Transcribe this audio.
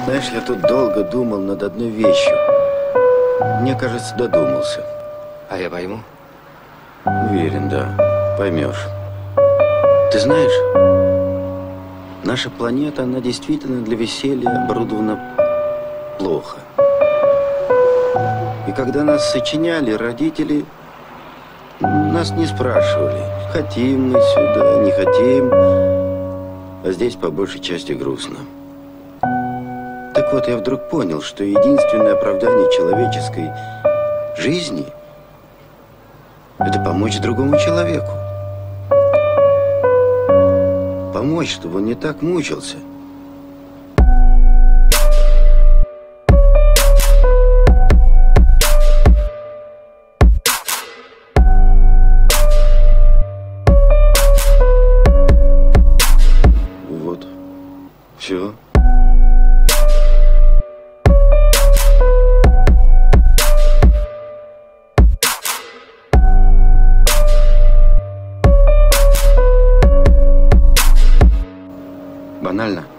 Знаешь, я тут долго думал над одной вещью. Мне кажется, додумался. А я пойму? Уверен, да. Поймешь. Ты знаешь, наша планета, она действительно для веселья оборудована плохо. И когда нас сочиняли, родители нас не спрашивали, хотим мы сюда, не хотим. А здесь по большей части грустно. Так вот, я вдруг понял, что единственное оправдание человеческой жизни – это помочь другому человеку. Помочь, чтобы он не так мучился. Вот. Все. Банально.